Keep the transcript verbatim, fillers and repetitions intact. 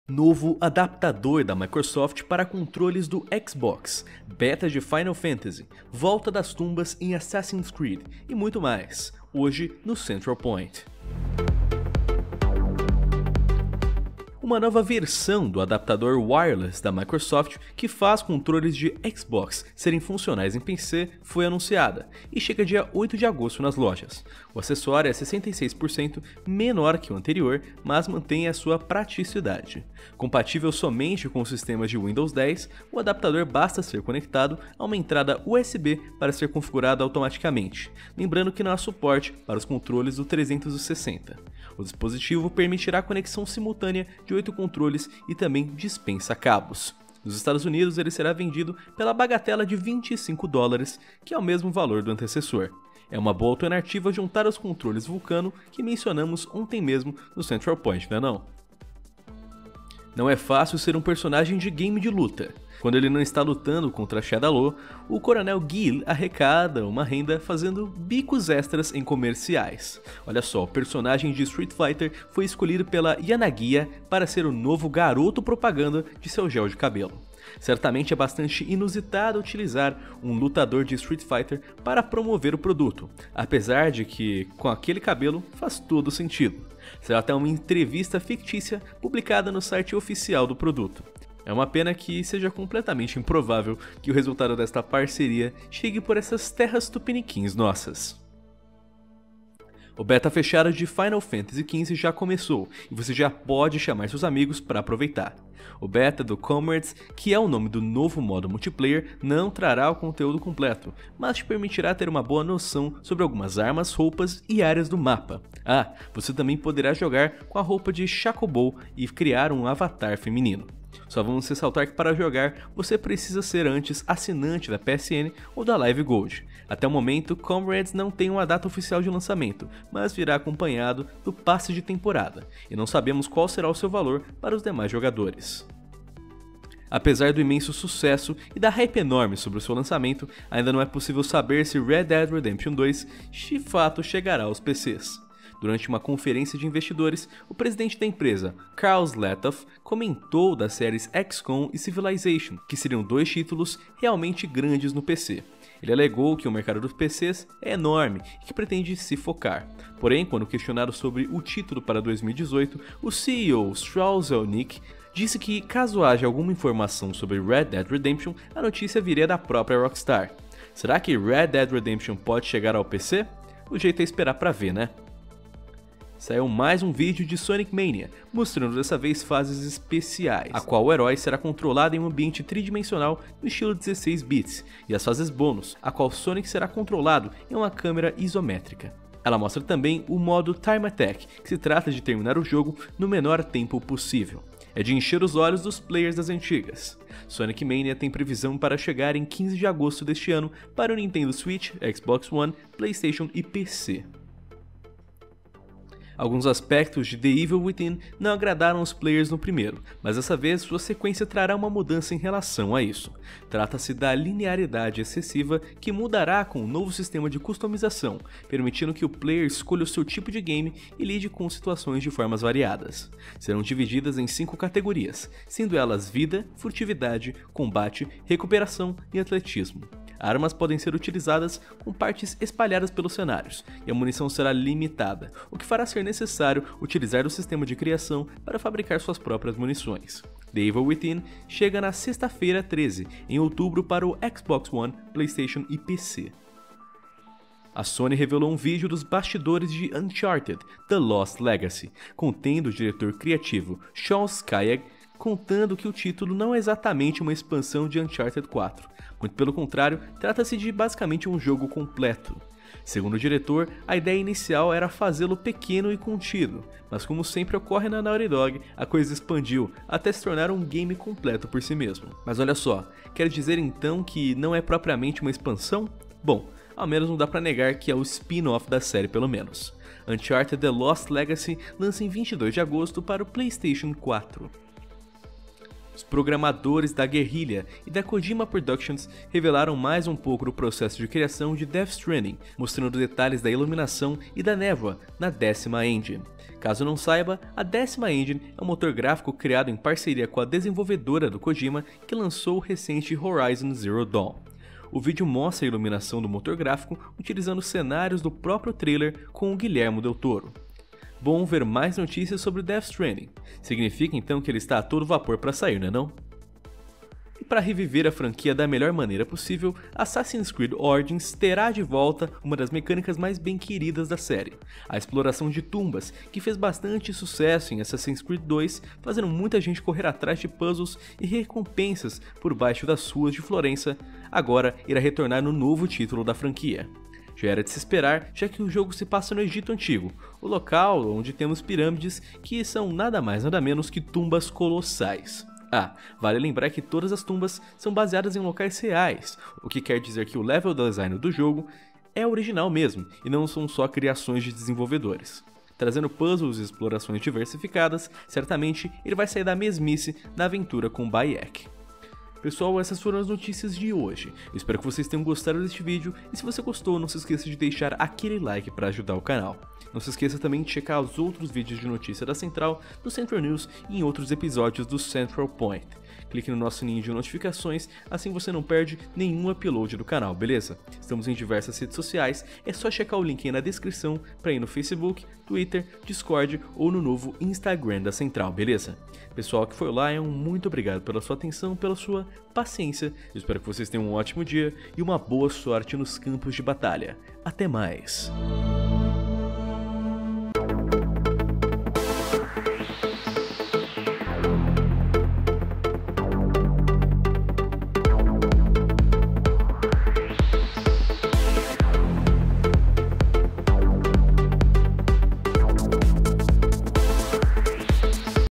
Novo adaptador da Microsoft para controles do Xbox, beta de Final Fantasy, volta das tumbas em Assassin's Creed e muito mais, hoje no Central Point. Uma nova versão do adaptador wireless da Microsoft que faz controles de Xbox serem funcionais em P C foi anunciada e chega dia oito de agosto nas lojas. O acessório é sessenta e seis por cento menor que o anterior, mas mantém a sua praticidade. Compatível somente com os sistemas de Windows dez, o adaptador basta ser conectado a uma entrada U S B para ser configurado automaticamente, lembrando que não há suporte para os controles do trezentos e sessenta. O dispositivo permitirá a conexão simultânea de oito controles e também dispensa cabos. Nos Estados Unidos ele será vendido pela bagatela de vinte e cinco dólares, que é o mesmo valor do antecessor. É uma boa alternativa juntar os controles Vulcano que mencionamos ontem mesmo no Central Point, não é não? Não é fácil ser um personagem de game de luta. Quando ele não está lutando contra Shadaloo, o Coronel Gil arrecada uma renda fazendo bicos extras em comerciais. Olha só, o personagem de Street Fighter foi escolhido pela Yanagiya para ser o novo garoto propaganda de seu gel de cabelo. Certamente é bastante inusitado utilizar um lutador de Street Fighter para promover o produto, apesar de que com aquele cabelo faz todo sentido. Será até uma entrevista fictícia publicada no site oficial do produto. É uma pena que seja completamente improvável que o resultado desta parceria chegue por essas terras tupiniquins nossas. O beta fechado de Final Fantasy quinze já começou e você já pode chamar seus amigos para aproveitar. O beta do Comrades, que é o nome do novo modo multiplayer, não trará o conteúdo completo, mas te permitirá ter uma boa noção sobre algumas armas, roupas e áreas do mapa. Ah, você também poderá jogar com a roupa de Chocobo e criar um avatar feminino. Só vamos ressaltar que para jogar você precisa ser antes assinante da P S N ou da Live Gold. Até o momento, Comrades não tem uma data oficial de lançamento, mas virá acompanhado do passe de temporada, e não sabemos qual será o seu valor para os demais jogadores. Apesar do imenso sucesso e da hype enorme sobre o seu lançamento, ainda não é possível saber se Red Dead Redemption dois de fato chegará aos P Cs. Durante uma conferência de investidores, o presidente da empresa, Karl Slatoff, comentou das séries X COM e Civilization, que seriam dois títulos realmente grandes no P C. Ele alegou que o mercado dos P Cs é enorme e que pretende se focar. Porém, quando questionado sobre o título para dois mil e dezoito, o C E O Strauss Zelnick disse que caso haja alguma informação sobre Red Dead Redemption, a notícia viria da própria Rockstar. Será que Red Dead Redemption pode chegar ao P C? O jeito é esperar pra ver, né? Saiu mais um vídeo de Sonic Mania, mostrando dessa vez fases especiais, a qual o herói será controlado em um ambiente tridimensional no estilo dezesseis bits, e as fases bônus, a qual Sonic será controlado em uma câmera isométrica. Ela mostra também o modo Time Attack, que se trata de terminar o jogo no menor tempo possível. É de encher os olhos dos players das antigas. Sonic Mania tem previsão para chegar em quinze de agosto deste ano para o Nintendo Switch, Xbox One, PlayStation e P C. Alguns aspectos de The Evil Within não agradaram os players no primeiro, mas dessa vez sua sequência trará uma mudança em relação a isso. Trata-se da linearidade excessiva que mudará com um novo sistema de customização, permitindo que o player escolha o seu tipo de game e lide com situações de formas variadas. Serão divididas em cinco categorias, sendo elas vida, furtividade, combate, recuperação e atletismo. Armas podem ser utilizadas com partes espalhadas pelos cenários, e a munição será limitada, o que fará ser necessário utilizar o sistema de criação para fabricar suas próprias munições. The Evil Within chega na sexta-feira treze, em outubro para o Xbox One, PlayStation e P C. A Sony revelou um vídeo dos bastidores de Uncharted: The Lost Legacy, contendo o diretor criativo Sean Schreier contando que o título não é exatamente uma expansão de Uncharted quatro, muito pelo contrário, trata-se de basicamente um jogo completo. Segundo o diretor, a ideia inicial era fazê-lo pequeno e contido, mas como sempre ocorre na Naughty Dog, a coisa expandiu até se tornar um game completo por si mesmo. Mas olha só, quer dizer então que não é propriamente uma expansão? Bom, ao menos não dá pra negar que é o spin-off da série pelo menos. Uncharted The Lost Legacy lança em vinte e dois de agosto para o PlayStation quatro. Os programadores da Guerrilla e da Kojima Productions revelaram mais um pouco do processo de criação de Death Stranding, mostrando detalhes da iluminação e da névoa na décima engine. Caso não saiba, a décima engine é um motor gráfico criado em parceria com a desenvolvedora do Kojima que lançou o recente Horizon Zero Dawn. O vídeo mostra a iluminação do motor gráfico utilizando cenários do próprio trailer com o Guillermo del Toro. Bom ver mais notícias sobre Death Stranding. Significa então que ele está a todo vapor para sair, não é não? E para reviver a franquia da melhor maneira possível, Assassin's Creed Origins terá de volta uma das mecânicas mais bem queridas da série, a exploração de tumbas, que fez bastante sucesso em Assassin's Creed dois, fazendo muita gente correr atrás de puzzles e recompensas por baixo das ruas de Florença, agora irá retornar no novo título da franquia. Já era de se esperar, já que o jogo se passa no Egito Antigo, o local onde temos pirâmides que são nada mais nada menos que tumbas colossais. Ah, vale lembrar que todas as tumbas são baseadas em locais reais, o que quer dizer que o level design do jogo é original mesmo, e não são só criações de desenvolvedores. Trazendo puzzles e explorações diversificadas, certamente ele vai sair da mesmice da aventura com Bayek. Pessoal, essas foram as notícias de hoje. Eu espero que vocês tenham gostado deste vídeo e se você gostou, não se esqueça de deixar aquele like para ajudar o canal. Não se esqueça também de checar os outros vídeos de notícia da Central, do Central News e em outros episódios do Central Point. Clique no nosso sininho de notificações, assim você não perde nenhum upload do canal, beleza? Estamos em diversas redes sociais, é só checar o link aí na descrição para ir no Facebook, Twitter, Discord ou no novo Instagram da Central, beleza? Pessoal que foi lá, um muito obrigado pela sua atenção, pela sua paciência. Eu espero que vocês tenham um ótimo dia e uma boa sorte nos campos de batalha. Até mais!